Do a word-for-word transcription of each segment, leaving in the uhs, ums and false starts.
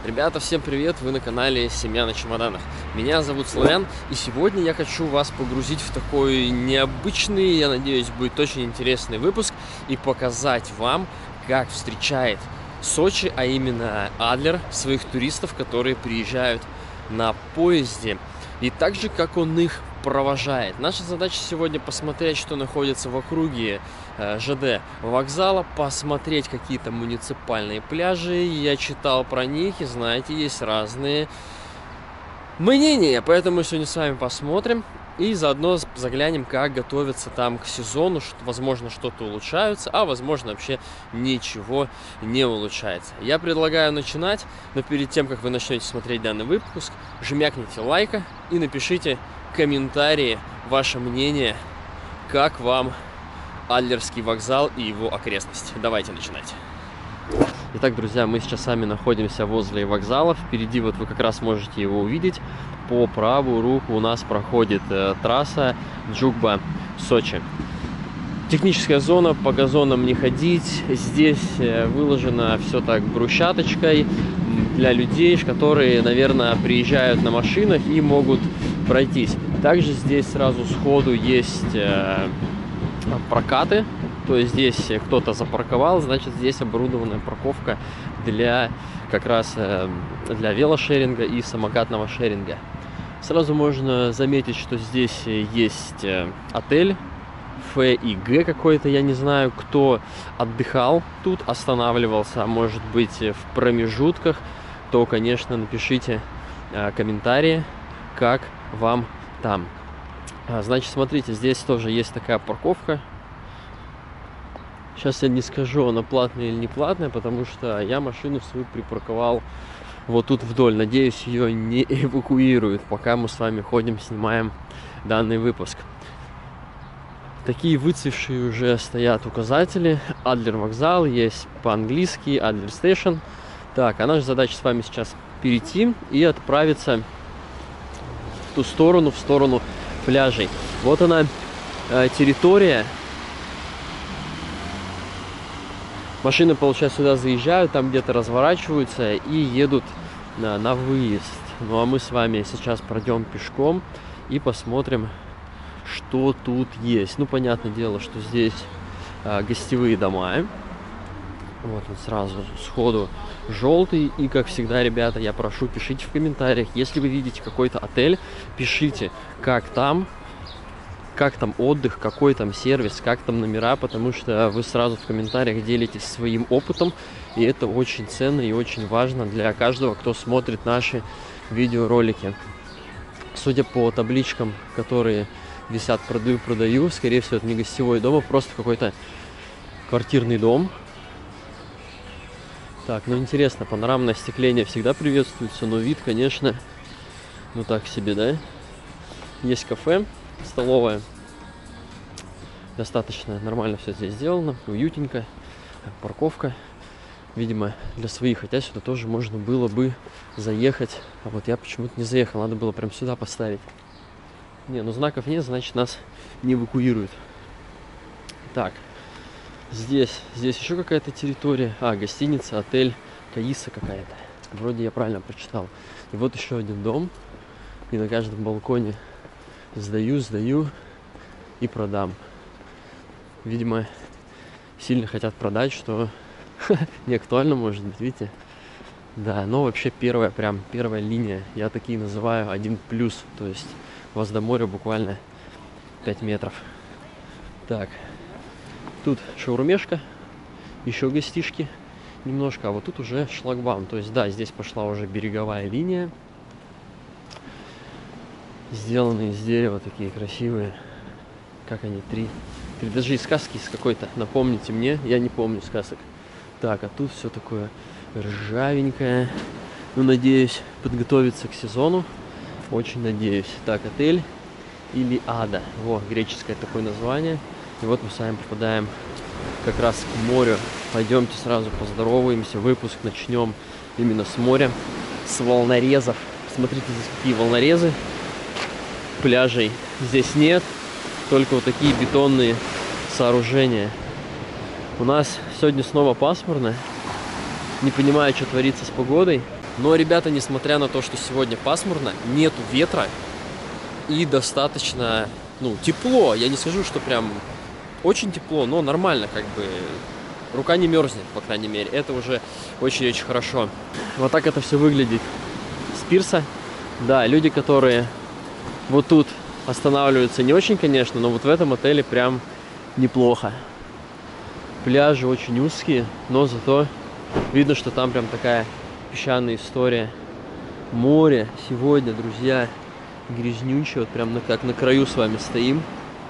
Ребята, всем привет! Вы на канале Семья на чемоданах. Меня зовут Славян, и сегодня я хочу вас погрузить в такой необычный, я надеюсь, будет очень интересный выпуск и показать вам, как встречает Сочи, а именно Адлер, своих туристов, которые приезжают на поезде, и также как он их провожает. Наша задача сегодня посмотреть, что находится в округе э, ЖД вокзала, посмотреть какие-то муниципальные пляжи. Я читал про них, и знаете, есть разные мнения, поэтому мы сегодня с вами посмотрим и заодно заглянем, как готовятся там к сезону, что, возможно, что-то улучшается, а возможно, вообще ничего не улучшается. Я предлагаю начинать, но перед тем, как вы начнете смотреть данный выпуск, жмякните лайка и напишите комментарии, ваше мнение, как вам Адлерский вокзал и его окрестности. Давайте начинать. Итак, друзья, мы сейчас сами находимся возле вокзала. Впереди вот вы как раз можете его увидеть. По правую руку у нас проходит э, трасса Джугба-Сочи. Техническая зона, по газонам не ходить. Здесь э, выложено все так брусчаточкой для людей, которые, наверное, приезжают на машинах и могут пройтись. Также здесь сразу сходу есть э, прокаты. То есть здесь кто-то запарковал, значит, здесь оборудованная парковка для как раз э, для велошеринга и самокатного шеринга. Сразу можно заметить, что здесь есть э, отель Ф и Г какой-то, я не знаю, кто отдыхал тут, останавливался, может быть, в промежутках, то, конечно, напишите э, комментарии, как вам там. А, значит, смотрите, здесь тоже есть такая парковка. Сейчас я не скажу, она платная или не платная, потому что я машину свою припарковал вот тут вдоль. Надеюсь, ее не эвакуируют, пока мы с вами ходим, снимаем данный выпуск. Такие выцвевшие уже стоят указатели. Адлер вокзал, есть по-английски, Адлер Station. Так, а наша задача с вами сейчас перейти и отправиться в ту сторону, в сторону пляжей. Вот она, э, территория. Машины, получается, сюда заезжают, там где-то разворачиваются и едут на, на выезд. Ну а мы с вами сейчас пройдем пешком и посмотрим, что тут есть. Ну, понятное дело, что здесь а, гостевые дома. Вот он сразу сходу желтый. И, как всегда, ребята, я прошу, пишите в комментариях, если вы видите какой-то отель, пишите, как там. Как там отдых, какой там сервис, как там номера, потому что вы сразу в комментариях делитесь своим опытом, и это очень ценно и очень важно для каждого, кто смотрит наши видеоролики. Судя по табличкам, которые висят «продаю, продаю», скорее всего, это не гостевой дом, а просто какой-то квартирный дом. Так, ну интересно, панорамное остекление всегда приветствуется, но вид, конечно, ну так себе, да? Есть кафе. Столовая. Достаточно нормально все здесь сделано, уютненько. Парковка, видимо, для своих, хотя сюда тоже можно было бы заехать, а вот я почему-то не заехал, надо было прям сюда поставить. Не, ну знаков нет, значит, нас не эвакуируют. Так, здесь здесь еще какая-то территория, а, гостиница, отель Каиса какая-то, вроде я правильно прочитал. И вот еще один дом, и на каждом балконе сдаю, сдаю и продам. Видимо, сильно хотят продать, что не актуально, может быть, видите? Да, но вообще первая, прям первая линия, я такие называю один плюс, то есть у вас до моря буквально пять метров. Так, тут шаурмешка, еще гостишки немножко, а вот тут уже шлагбаум, то есть да, здесь пошла уже береговая линия. Сделанные из дерева, такие красивые. Как они, три. Три даже из сказки из какой-то. Напомните мне, я не помню сказок. Так, а тут все такое ржавенькое. Ну, надеюсь, подготовиться к сезону. Очень надеюсь. Так, отель Илиада. Во, греческое такое название. И вот мы с вами попадаем как раз к морю. Пойдемте сразу поздороваемся. Выпуск начнем именно с моря, с волнорезов. Смотрите, здесь какие волнорезы. Пляжей здесь нет, только вот такие бетонные сооружения. У нас сегодня снова пасмурно, не понимаю, что творится с погодой. Но, ребята, несмотря на то, что сегодня пасмурно, нету ветра и достаточно, ну, тепло. Я не скажу, что прям очень тепло, но нормально, как бы. Рука не мерзнет, по крайней мере. Это уже очень-очень хорошо. Вот так это все выглядит с пирса. Да, люди, которые вот тут останавливаются, не очень, конечно, но вот в этом отеле прям неплохо. Пляжи очень узкие, но зато видно, что там прям такая песчаная история. Море сегодня, друзья, грязнючее. Вот прям на, как на краю с вами стоим.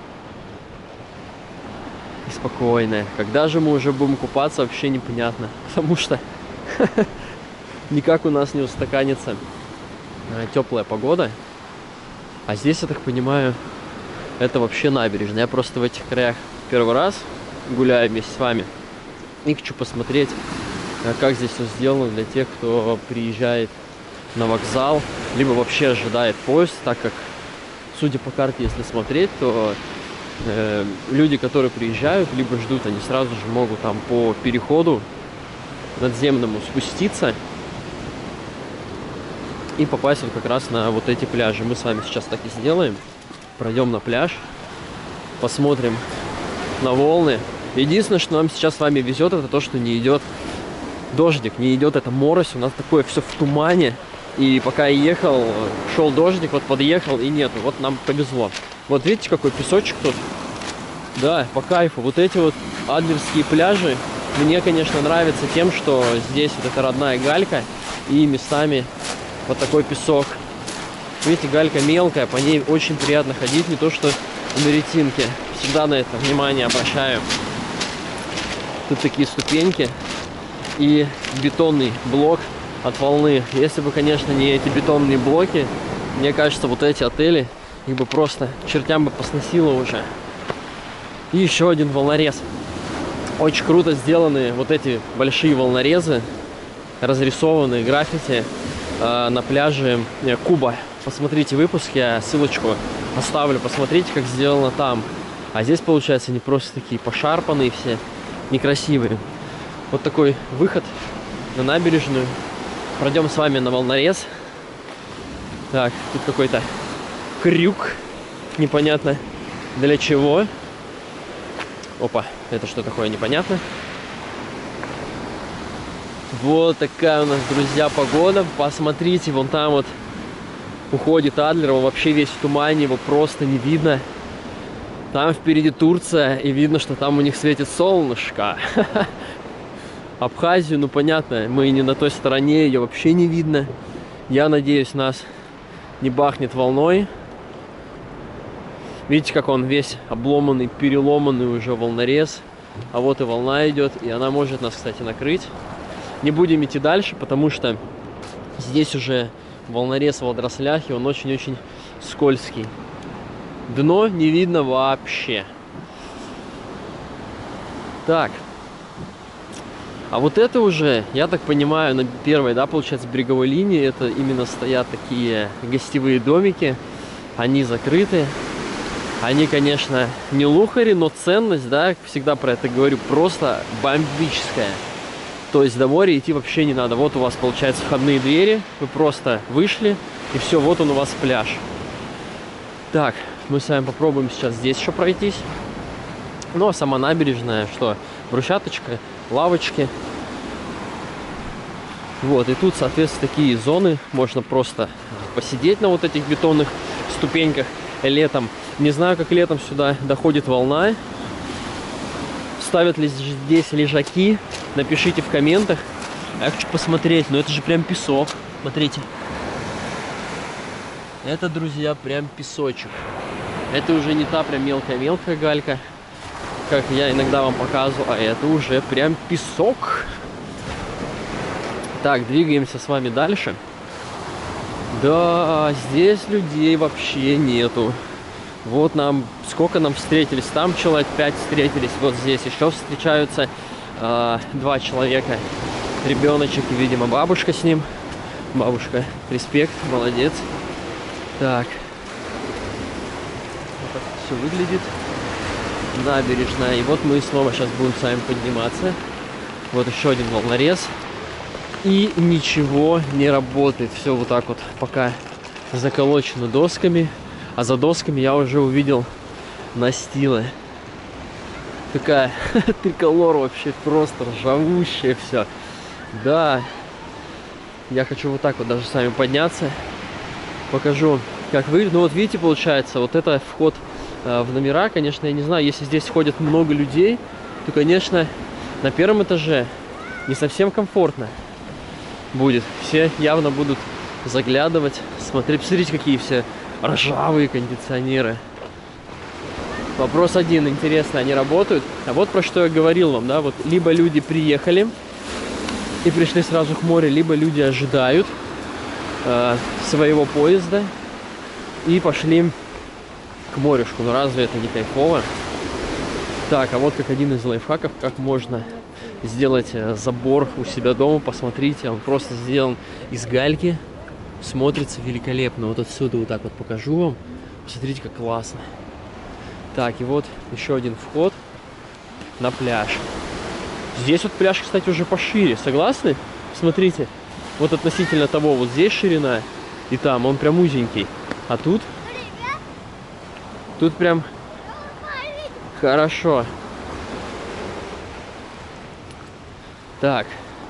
И спокойное. Когда же мы уже будем купаться, вообще непонятно. Потому что никак у нас не устаканится теплая погода. А здесь, я так понимаю, это вообще набережная. Я просто в этих краях первый раз гуляю вместе с вами. И хочу посмотреть, как здесь все сделано для тех, кто приезжает на вокзал, либо вообще ожидает поезд, так как, судя по карте, если смотреть, то э, люди, которые приезжают, либо ждут, они сразу же могут там по переходу надземному спуститься и попасть вот как раз на вот эти пляжи. Мы с вами сейчас так и сделаем. Пройдем на пляж, посмотрим на волны. Единственное, что нам сейчас с вами везет, это то, что не идет дождик, не идет эта морось. У нас такое все в тумане. И пока я ехал, шел дождик, вот подъехал и нету. Вот нам повезло. Вот видите, какой песочек тут? Да, по кайфу. Вот эти вот адлерские пляжи мне, конечно, нравятся тем, что здесь вот эта родная галька и местами вот такой песок. Видите, галька мелкая, по ней очень приятно ходить, не то что на ретинке. Всегда на это внимание обращаю. Тут такие ступеньки и бетонный блок от волны. Если бы, конечно, не эти бетонные блоки, мне кажется, вот эти отели, их бы просто чертям бы посносило уже. И еще один волнорез. Очень круто сделаны вот эти большие волнорезы, разрисованные граффити э, на пляже Куба. Посмотрите выпуск, я ссылочку оставлю, посмотрите, как сделано там. А здесь, получается, они просто такие пошарпанные все, некрасивые. Вот такой выход на набережную. Пройдем с вами на волнорез. Так, тут какой-то крюк. Непонятно для чего. Опа, это что такое, непонятно. Вот такая у нас, друзья, погода. Посмотрите, вон там вот уходит Адлер. Его вообще весь в тумане, его просто не видно. Там впереди Турция, и видно, что там у них светит солнышко. Абхазию, ну понятно, мы не на той стороне, ее вообще не видно. Я надеюсь, нас не бахнет волной. Видите, как он весь обломанный, переломанный уже волнорез. А вот и волна идет, и она может нас, кстати, накрыть. Не будем идти дальше, потому что здесь уже волнорез в водорослях, и он очень-очень скользкий. Дно не видно вообще. Так. А вот это уже, я так понимаю, на первой, да, получается, береговой линии, это именно стоят такие гостевые домики. Они закрыты. Они, конечно, не лухари, но ценность, да, всегда про это говорю, просто бомбическая. То есть до моря идти вообще не надо. Вот у вас, получается, входные двери. Вы просто вышли, и все, вот он у вас пляж. Так, мы с вами попробуем сейчас здесь еще пройтись. Ну, а сама набережная, что? Брусчаточка, лавочки. Вот, и тут, соответственно, такие зоны. Можно просто посидеть на вот этих бетонных ступеньках летом. Не знаю, как летом сюда доходит волна. Ставят ли здесь лежаки? Напишите в комментах. А я хочу посмотреть. Но это же прям песок. Смотрите. Это, друзья, прям песочек. Это уже не та прям мелкая-мелкая галька, как я иногда вам показываю, а это уже прям песок. Так, двигаемся с вами дальше. Да, здесь людей вообще нету. Вот нам, сколько нам встретились, там человек пять встретились, вот здесь еще встречаются э, два человека. Ребеночек и, видимо, бабушка с ним. Бабушка, респект, молодец. Так. Вот так все выглядит. Набережная. И вот мы снова сейчас будем с вами подниматься. Вот еще один волнорез. И ничего не работает. Все вот так вот пока заколочено досками. А за досками я уже увидел настилы. Такая триколор вообще просто ржавущая все. Да. Я хочу вот так вот даже с вами подняться. Покажу, как выглядит. Ну вот видите, получается, вот это вход э, в номера. Конечно, я не знаю, если здесь ходит много людей, то, конечно, на первом этаже не совсем комфортно будет. Все явно будут заглядывать, смотреть. Посмотрите, какие все ржавые кондиционеры. Вопрос один, интересно, они работают? А вот про что я говорил вам, да, вот либо люди приехали и пришли сразу к морю, либо люди ожидают э, своего поезда и пошли к морюшку. Ну разве это не кайфово? Так, а вот как один из лайфхаков, как можно сделать забор у себя дома. Посмотрите, он просто сделан из гальки. Смотрится великолепно. Вот отсюда вот так вот покажу вам. Посмотрите, как классно. Так, и вот еще один вход на пляж. Здесь вот пляж, кстати, уже пошире. Согласны? Смотрите. Вот относительно того, вот здесь ширина и там, он прям узенький. А тут? Тут прям хорошо. Так,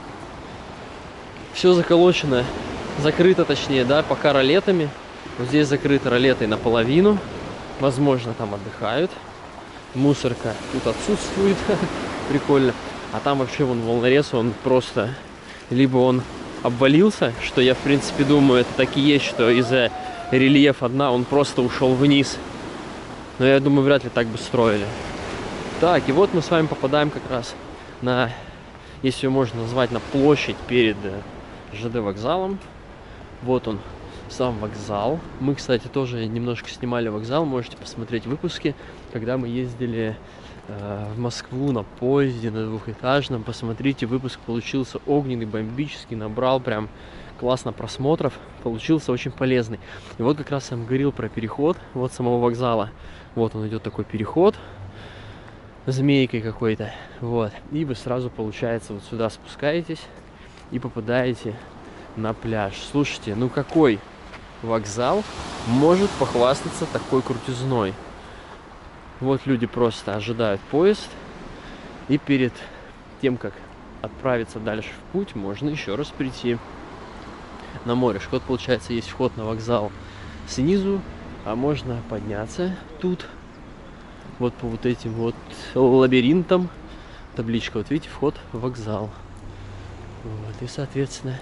все заколочено, закрыто точнее, да, пока ролетами. Вот здесь закрыто ролетой наполовину. Возможно, там отдыхают. Мусорка тут отсутствует. Прикольно. А там вообще вон волнорез, он просто... Либо он обвалился, что я в принципе думаю, это так и есть, что из-за рельефа дна он просто ушел вниз. Но я думаю, вряд ли так бы строили. Так, и вот мы с вами попадаем как раз на... Если ее можно назвать, на площадь перед ЖД вокзалом. Вот он, сам вокзал. Мы, кстати, тоже немножко снимали вокзал. Можете посмотреть выпуски, когда мы ездили э, в Москву на поезде, на двухэтажном. Посмотрите, выпуск получился огненный, бомбический. Набрал прям классно просмотров. Получился очень полезный. И вот как раз я вам говорил про переход вот самого вокзала. Вот он идет, такой переход. Змейкой какой-то, вот, и вы сразу, получается, вот сюда спускаетесь и попадаете на пляж. Слушайте, ну какой вокзал может похвастаться такой крутизной? Вот люди просто ожидают поезд, и перед тем, как отправиться дальше в путь, можно еще раз прийти на море. Вот, получается, есть вход на вокзал снизу, а можно подняться тут. Вот по вот этим вот лабиринтам. Табличка, вот видите, вход в вокзал. Вот, и, соответственно,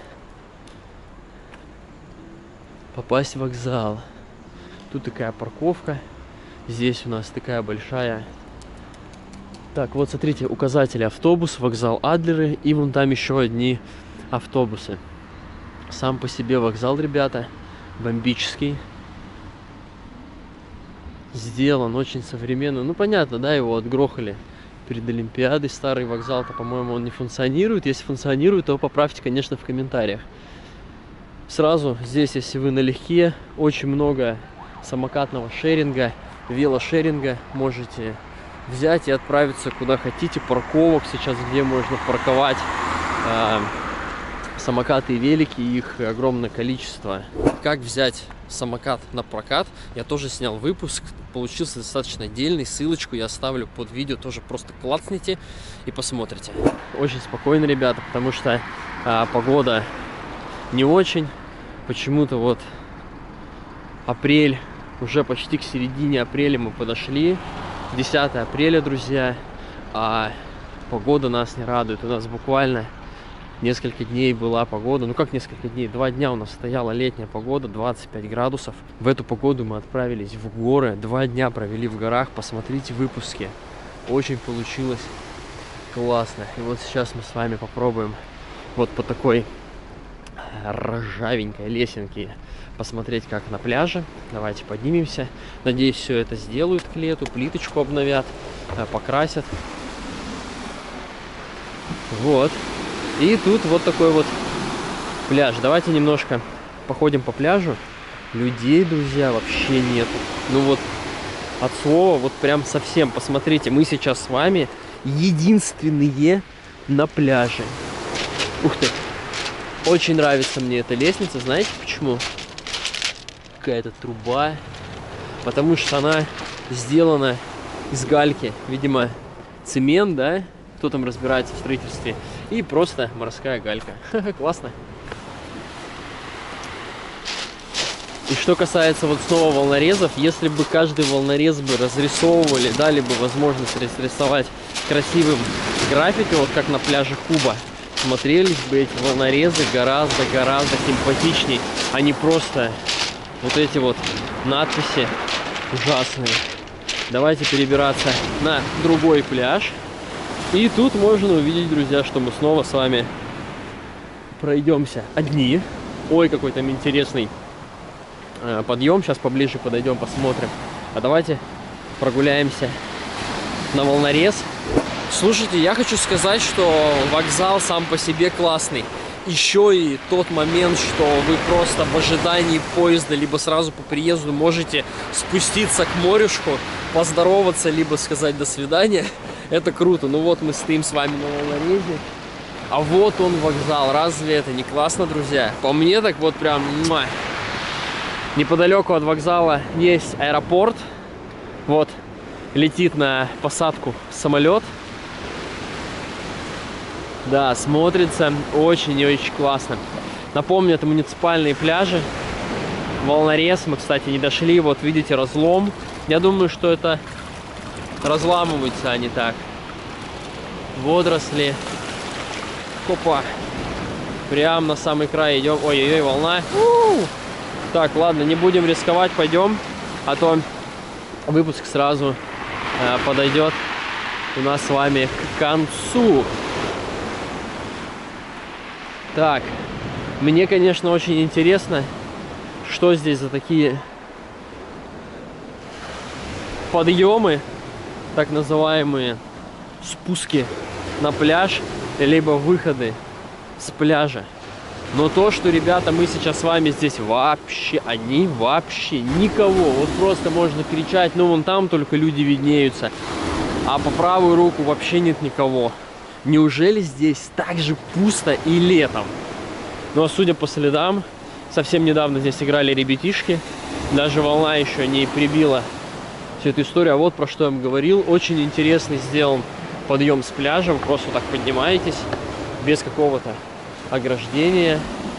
попасть в вокзал. Тут такая парковка. Здесь у нас такая большая. Так, вот смотрите, указатели: автобус, вокзал Адлеры, и вон там еще одни автобусы. Сам по себе вокзал, ребята, бомбический. Сделан очень современно. Ну, понятно, да, его отгрохали перед Олимпиадой. Старый вокзал-то, по-моему, он не функционирует. Если функционирует, то поправьте, конечно, в комментариях. Сразу здесь, если вы налегке, очень много самокатного шеринга, велошеринга. Можете взять и отправиться куда хотите. Парковок сейчас, где можно парковать э, самокаты и велики, их огромное количество. Как взять самокат на прокат, я тоже снял выпуск, получился достаточно отдельный, ссылочку я оставлю под видео, тоже просто клацните и посмотрите. Очень спокойно, ребята, потому что а, погода не очень, почему-то вот апрель, уже почти к середине апреля мы подошли, десятое апреля, друзья, а погода нас не радует. У нас буквально несколько дней была погода, ну как несколько дней, два дня у нас стояла летняя погода, двадцать пять градусов. В эту погоду мы отправились в горы, два дня провели в горах, посмотрите выпуски. Очень получилось классно. И вот сейчас мы с вами попробуем вот по такой ржавенькой лесенке посмотреть, как на пляже. Давайте поднимемся. Надеюсь, все это сделают к лету, плиточку обновят, покрасят. Вот. И тут вот такой вот пляж. Давайте немножко походим по пляжу. Людей, друзья, вообще нету. Ну вот от слова вот прям совсем. Посмотрите, мы сейчас с вами единственные на пляже. Ух ты. Очень нравится мне эта лестница. Знаете почему? Какая-то труба. Потому что она сделана из гальки. Видимо, цемент, да? Кто там разбирается в строительстве. И просто морская галька. Классно. И что касается вот снова волнорезов, если бы каждый волнорез бы разрисовывали, дали бы возможность разрисовать красивым граффити, вот как на пляже Куба, смотрелись бы эти волнорезы гораздо-гораздо симпатичней, а не просто вот эти вот надписи ужасные. Давайте перебираться на другой пляж. И тут можно увидеть, друзья, что мы снова с вами пройдемся одни. Ой, какой там интересный подъем. Сейчас поближе подойдем, посмотрим. А давайте прогуляемся на волнорез. Слушайте, я хочу сказать, что вокзал сам по себе классный. Еще и тот момент, что вы просто в ожидании поезда, либо сразу по приезду можете спуститься к морюшку, поздороваться, либо сказать до свидания. Это круто. Ну вот мы стоим с вами на волнорезе. А вот он вокзал. Разве это не классно, друзья? По мне так вот прям... Муа. Неподалеку от вокзала есть аэропорт. Вот, летит на посадку самолет. Да, смотрится очень и очень классно. Напомню, это муниципальные пляжи. Волнорез, мы, кстати, не дошли. Вот, видите, разлом. Я думаю, что это разламываются они так. Водоросли. Опа. Прям на самый край идем. Ой-ой-ой, волна. У-у-у. Так, ладно, не будем рисковать, пойдем, а то выпуск сразу э, подойдет у нас с вами к концу. Так, мне, конечно, очень интересно, что здесь за такие подъемы, так называемые спуски на пляж, либо выходы с пляжа. Но то, что, ребята, мы сейчас с вами здесь вообще, они вообще никого. Вот просто можно кричать, ну вон там только люди виднеются. А по правую руку вообще нет никого. Неужели здесь так же пусто и летом? Ну а судя по следам, совсем недавно здесь играли ребятишки. Даже волна еще не прибила всю эту историю. А вот про что я вам говорил. Очень интересный сделан подъем с пляжа. Вы просто вот так поднимаетесь без какого-то ограждение.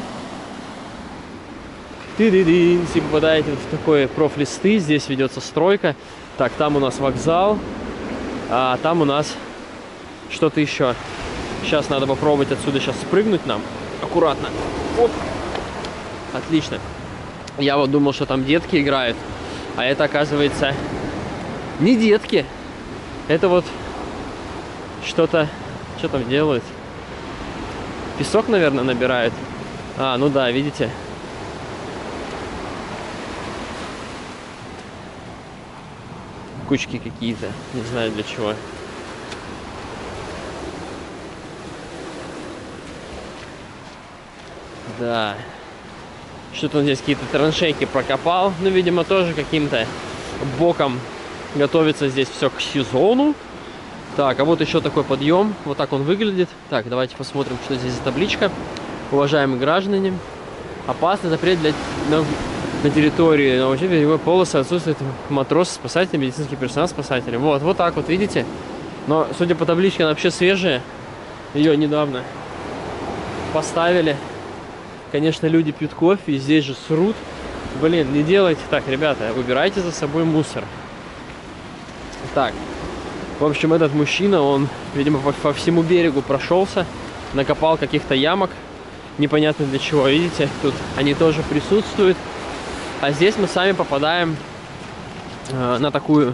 Ты-ды-дын, если попадаете в такой профлисты, здесь ведется стройка. Так, там у нас вокзал, а там у нас что-то еще. Сейчас надо попробовать отсюда сейчас спрыгнуть нам. Аккуратно. Оп. Отлично. Я вот думал, что там детки играют, а это, оказывается, не детки. Это вот что-то, что там делают? Песок, наверное, набирают. А, ну да, видите? Кучки какие-то. Не знаю для чего. Да. Что-то он здесь какие-то траншейки прокопал. Ну, видимо, тоже каким-то боком готовится здесь все к сезону. Так, а вот еще такой подъем. Вот так он выглядит. Так, давайте посмотрим, что здесь за табличка. Уважаемые граждане, опасный запрет для, на, на территории научной береговой полосы отсутствует матросы, спасатели, медицинский персонал, спасатели. Вот, вот так вот, видите? Но, судя по табличке, она вообще свежая. Ее недавно поставили. Конечно, люди пьют кофе и здесь же срут. Блин, не делайте так, ребята. Выбирайте за собой мусор. Так. В общем, этот мужчина, он, видимо, по, по всему берегу прошелся, накопал каких-то ямок, непонятно для чего, видите, тут они тоже присутствуют. А здесь мы сами попадаем э, на такую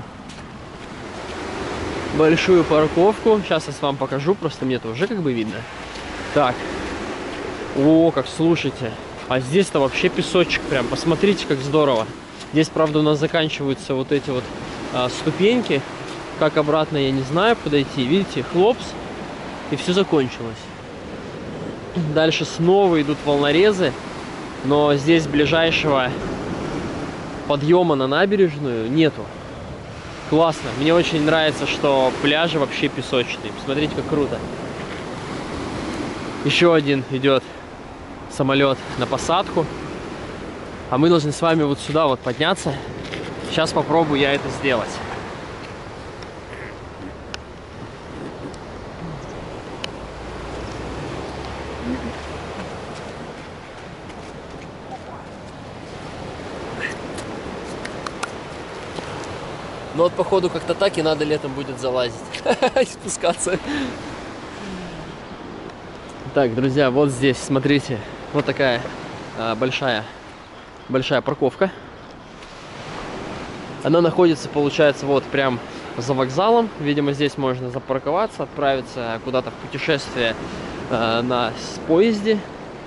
большую парковку. Сейчас я вам покажу, просто мне это уже как бы видно. Так, о, как, слушайте, а здесь-то вообще песочек прям, посмотрите, как здорово. Здесь, правда, у нас заканчиваются вот эти вот э, ступеньки. Как обратно, я не знаю, подойти. Видите, хлопс, и все закончилось. Дальше снова идут волнорезы, но здесь ближайшего подъема на набережную нету. Классно. Мне очень нравится, что пляжи вообще песочные. Посмотрите, как круто. Еще один идет самолет на посадку. А мы должны с вами вот сюда вот подняться. Сейчас попробую я это сделать. Но вот походу как-то так и надо летом будет залазить и спускаться. Так, друзья, вот здесь, смотрите, вот такая а, большая, большая парковка. Она находится, получается, вот прям за вокзалом. Видимо, здесь можно запарковаться, отправиться куда-то в путешествие а, на поезде.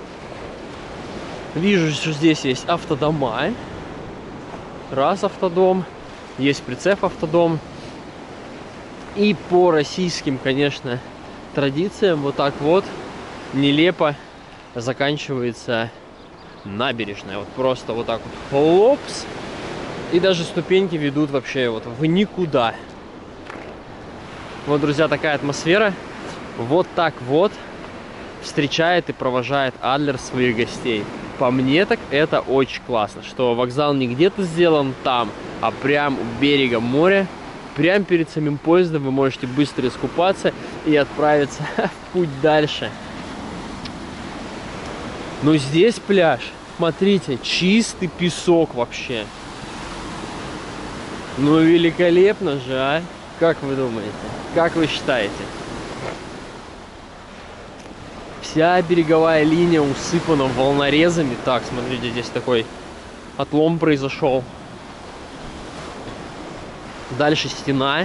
Вижу, что здесь есть автодома. Раз автодом. Есть прицеп автодом. И по российским, конечно, традициям вот так вот нелепо заканчивается набережная. Вот просто вот так вот хлопс. И даже ступеньки ведут вообще вот в никуда. Вот, друзья, такая атмосфера. Вот так вот встречает и провожает Адлер своих гостей. По мне так это очень классно, что вокзал не где-то сделан там, а прям у берега моря. Прям перед самим поездом вы можете быстро искупаться и отправиться в путь дальше. Но здесь пляж, смотрите, чистый песок вообще. Ну великолепно же, а? Как вы думаете? Как вы считаете? Вся береговая линия усыпана волнорезами. Так, смотрите, здесь такой отлом произошел. Дальше стена.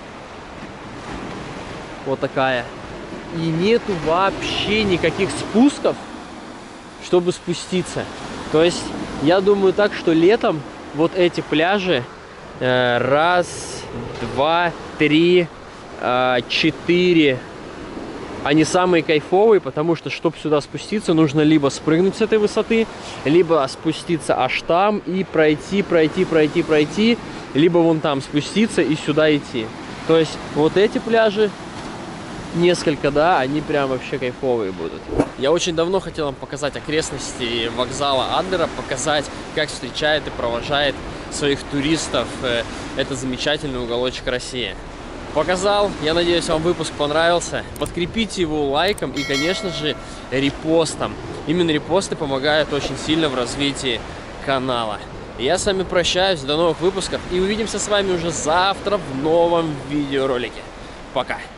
Вот такая. И нету вообще никаких спусков, чтобы спуститься. То есть, я думаю так, что летом вот эти пляжи э, раз, два, три, э, четыре... Они самые кайфовые, потому что, чтобы сюда спуститься, нужно либо спрыгнуть с этой высоты, либо спуститься аж там и пройти, пройти, пройти, пройти, либо вон там спуститься и сюда идти. То есть вот эти пляжи, несколько, да, они прям вообще кайфовые будут. Я очень давно хотел вам показать окрестности вокзала Адлера, показать, как встречает и провожает своих туристов этот замечательный уголочек России. Показал, я надеюсь, вам выпуск понравился. Подкрепите его лайком и, конечно же, репостом. Именно репосты помогают очень сильно в развитии канала. Я с вами прощаюсь, до новых выпусков и увидимся с вами уже завтра в новом видеоролике. Пока!